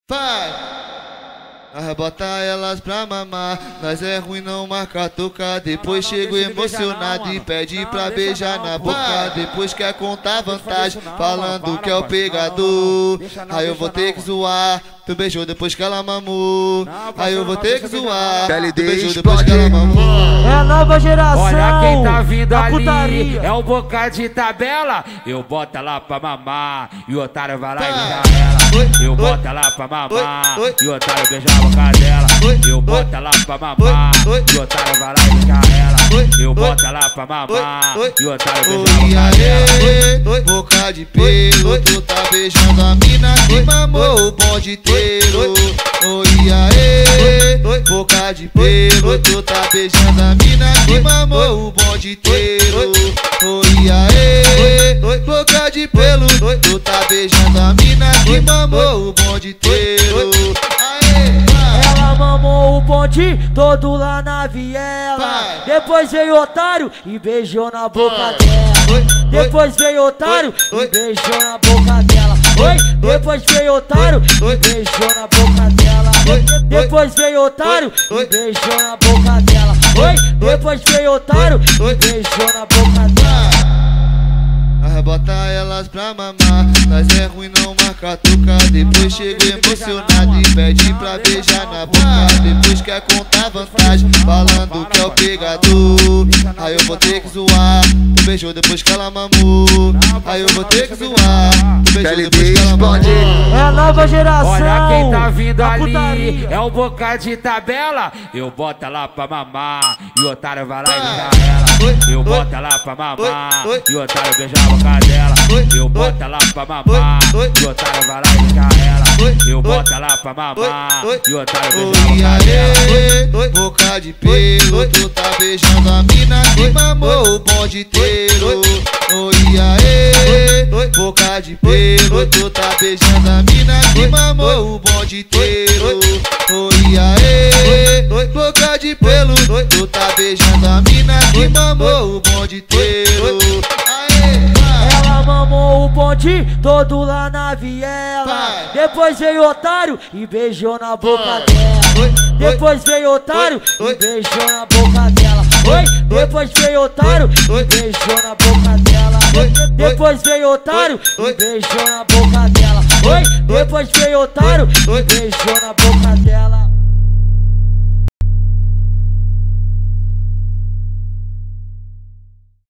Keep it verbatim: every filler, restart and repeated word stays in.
Vai! Arrebota elas pra mamar. Nós é ruim, não marca tocar. Depois chego emocionado e pede pra beijar na boca. Depois quer contar vantagem, falando que é o pegador. Aí eu vou ter que zoar. Tu beijou depois que ela mamou. Aí eu vou ter que zoar. Tu beijou depois que ela mamou. É a nova geração. Olha quem tá vindo ali. É um boca de tabela. Eu boto ela pra mamar e o otário vai lá e beijar ela. Eu boto ela pra mamar e o otário beija a boca dela. Eu boto ela pra mamar e o otário vai lá e beijar ela. Eu boto ela pra mamar e o otário beija a boca dela. Boca de pelo, tu tá beijando a mina que mamou o bonde inteiro. Oi, aê, boca de pelo, tu tá beijando a mina que mamou o bonde inteiro. Oi, aê, boca de pelo, tu tá beijando a mina que mamou o bonde inteiro. Ela mamou o bonde todo lá na viela. Depois veio otário e beijou na boca dela. Depois veio otário e beijou na boca dela. Oi, depois veio otário e beijou na boca dela. Depois veio otário e beijou na boca dela. Oi, depois veio otário e beijou na boca dela. Arrebota elas pra mamar. Nós é ruim, não marca tocar. Depois chego emocionado e pede pra beijar na boca. Depois quer contar vantagem, falando que é o pegador. Aí eu vou ter que zoar. Tu beijou depois que ela mamou. Aí eu vou ter que zoar. Tu beijou depois que ela mamou. É a nova geração. Olha quem tá vindo ali. É um boca de tabela. Eu boto ela pra mamar e o otário vai lá e beijar ela. Eu boto ela pra mamar e o otário beija a boca dela. Eu boto ela pra mamar e o otário vai lá e beijar ela. Eu boto ela pra mamar e o otário beija a boca dela. Boca de pelo, tu tá beijando a mina que mamou o bonde inteiro. Oi, aê, boca de pelo, tu tá beijando a mina que mamou o bonde inteiro. Oi, aê, boca de pelo, tu tá beijando a mina que mamou o bonde inteiro. Ela mamou o bonde todo lá na viela. Depois veio otário e beijou na boca dela. Depois veio otário e beijou na boca dela. Oi, depois veio otário e beijou na boca dela. Depois veio otário e beijou na boca dela. Oi, depois veio otário e beijou na boca dela.